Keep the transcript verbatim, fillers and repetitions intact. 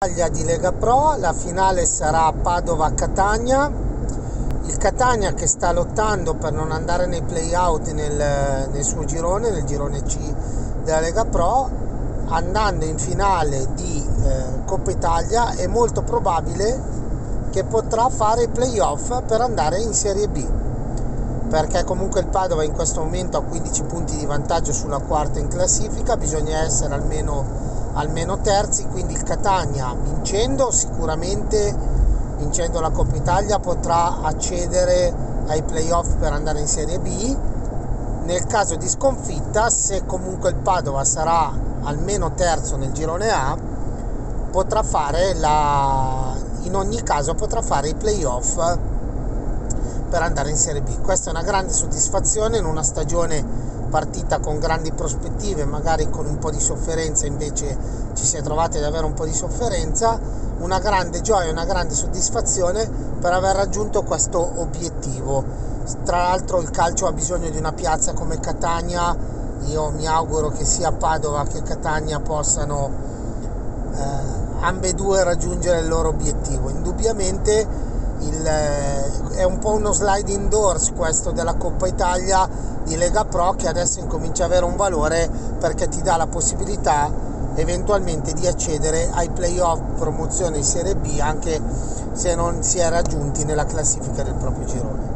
Italia di Lega Pro, la finale sarà Padova-Catania. Il Catania che sta lottando per non andare nei play-out nel, nel suo girone, nel girone C della Lega Pro, andando in finale di eh, Coppa Italia, è molto probabile che potrà fare i play-off per andare in Serie B, perché comunque il Padova in questo momento ha quindici punti di vantaggio sulla quarta in classifica, bisogna essere almeno, almeno terzi, quindi il Catania vincendo sicuramente, vincendo la Coppa Italia, potrà accedere ai play-off per andare in Serie B. Nel caso di sconfitta, se comunque il Padova sarà almeno terzo nel girone A, potrà fare la in ogni caso potrà fare i play-off per andare in Serie B. Questa è una grande soddisfazione in una stagione partita con grandi prospettive, magari con un po' di sofferenza, invece ci si è trovati ad avere un po' di sofferenza. Una grande gioia, una grande soddisfazione per aver raggiunto questo obiettivo. Tra l'altro il calcio ha bisogno di una piazza come Catania, io mi auguro che sia Padova che Catania possano eh, ambedue raggiungere il loro obiettivo. Indubbiamente il, eh, è un po' uno sliding doors questo della Coppa Italia di Lega Pro, che adesso incomincia a avere un valore perché ti dà la possibilità eventualmente di accedere ai play-off promozione in Serie B anche se non si è raggiunti nella classifica del proprio girone.